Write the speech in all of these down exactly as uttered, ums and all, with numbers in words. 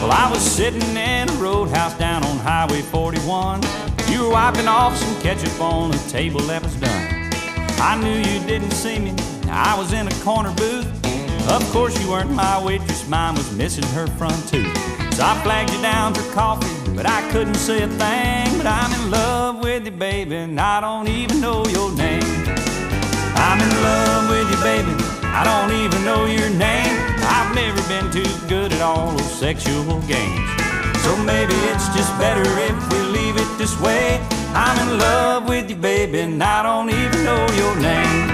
Well, I was sitting in a roadhouse down on Highway forty-one. You were wiping off some ketchup on a table that was done. I knew you didn't see me, I was in a corner booth. Of course you weren't my waitress, mine was missing her front tooth. So I flagged you down for coffee, but I couldn't say a thing. But I'm in love with you, baby, and I don't even know your name. I'm in love with you, baby, I don't even know your name. I've never been too good at all those sexual games. So maybe it's just better if we leave it this way. I'm in love with you, baby, and I don't even know your name.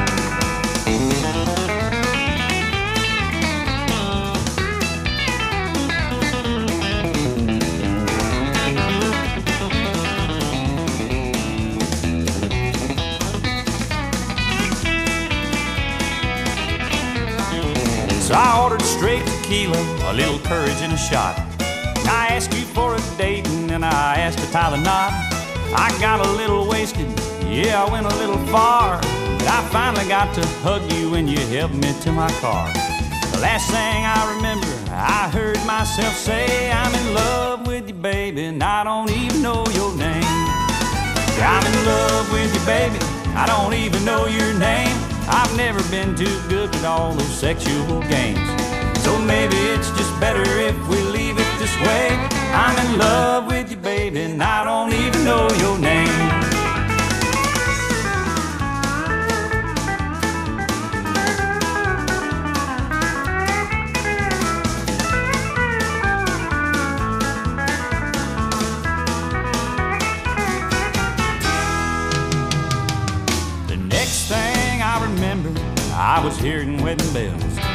So I ordered straight tequila, a little courage and a shot. I asked you for a date and then I asked to tie the knot. I got a little wasted, yeah, I went a little far. But I finally got to hug you when you helped me to my car. The last thing I remember, I heard myself say, I'm in love with you, baby, and I don't even know your name. I'm in love with you, baby, I don't even know your name. I've never been too good with all those sexual games. So maybe it's just better if we leave it this way. I'm in love with you, baby, and I don't even know your name. The next thing I remember, I was hearing wedding bells.